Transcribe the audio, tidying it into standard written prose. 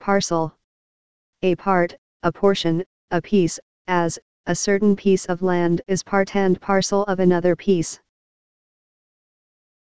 Parcel. A part, a portion, a piece, as, a certain piece of land is part and parcel of another piece.